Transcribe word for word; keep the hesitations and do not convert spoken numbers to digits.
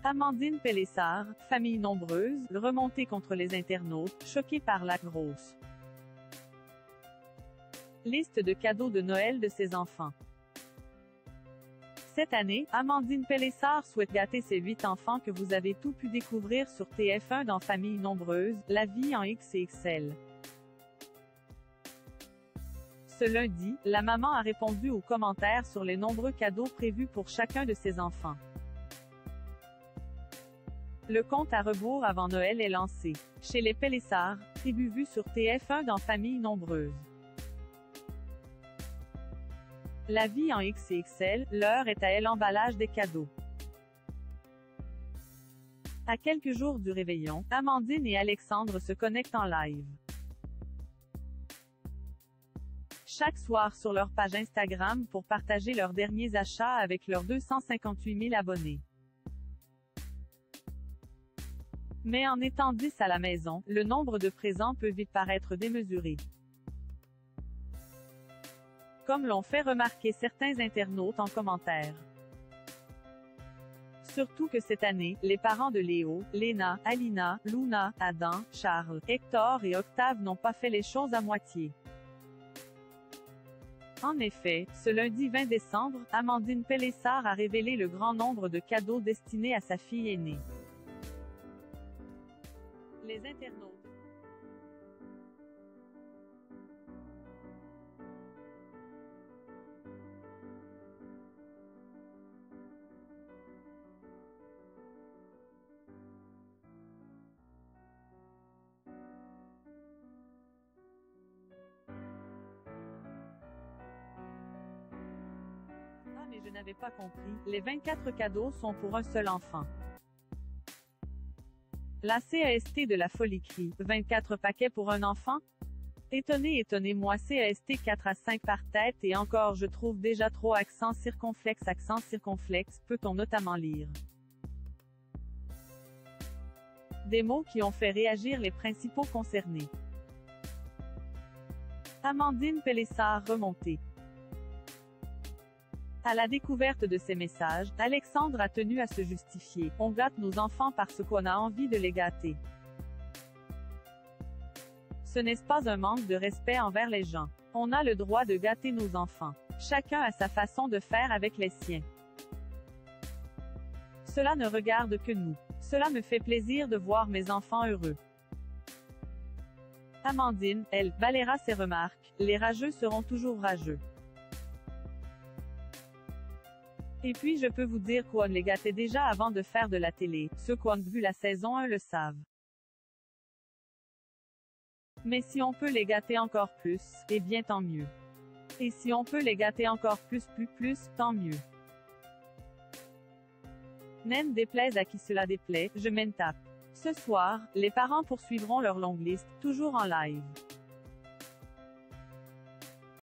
Amandine Pélissard, famille nombreuse, remontée contre les internautes, choqués par la grosse liste de cadeaux de Noël de ses enfants. Cette année, Amandine Pélissard souhaite gâter ses huit enfants que vous avez tout pu découvrir sur T F un dans Famille nombreuse, la vie en X X L. Ce lundi, la maman a répondu aux commentaires sur les nombreux cadeaux prévus pour chacun de ses enfants. Le compte à rebours avant Noël est lancé. Chez les Pélissard, tribu vue sur T F un dans Famille nombreuse. La vie en X X L, l'heure est à elle emballage des cadeaux. À quelques jours du réveillon, Amandine et Alexandre se connectent en live. Chaque soir sur leur page Instagram pour partager leurs derniers achats avec leurs deux cent cinquante-huit mille abonnés. Mais en étant dix à la maison, le nombre de présents peut vite paraître démesuré. Comme l'ont fait remarquer certains internautes en commentaire. Surtout que cette année, les parents de Léo, Léna, Alina, Luna, Adam, Charles, Hector et Octave n'ont pas fait les choses à moitié. En effet, ce lundi vingt décembre, Amandine Pélissard a révélé le grand nombre de cadeaux destinés à sa fille aînée. Les internautes. Ah mais je n'avais pas compris, les vingt-quatre cadeaux sont pour un seul enfant. La C A S T de la folie crie, vingt-quatre paquets pour un enfant? Étonné étonné moi C A S T quatre à cinq par tête et encore je trouve déjà trop accent circonflexe accent circonflexe, peut-on notamment lire. Des mots qui ont fait réagir les principaux concernés. Amandine Pélissard remontée. À la découverte de ces messages, Alexandre a tenu à se justifier. On gâte nos enfants parce qu'on a envie de les gâter. Ce n'est pas un manque de respect envers les gens. On a le droit de gâter nos enfants. Chacun a sa façon de faire avec les siens. Cela ne regarde que nous. Cela me fait plaisir de voir mes enfants heureux. Amandine, elle, balayera ses remarques. Les rageux seront toujours rageux. Et puis je peux vous dire qu'on les gâtait déjà avant de faire de la télé, ceux qui ont vu la saison un le savent. Mais si on peut les gâter encore plus, eh bien tant mieux. Et si on peut les gâter encore plus plus plus, tant mieux. N'en déplaise à qui cela déplaît, je m'en tape. Ce soir, les parents poursuivront leur longue liste, toujours en live.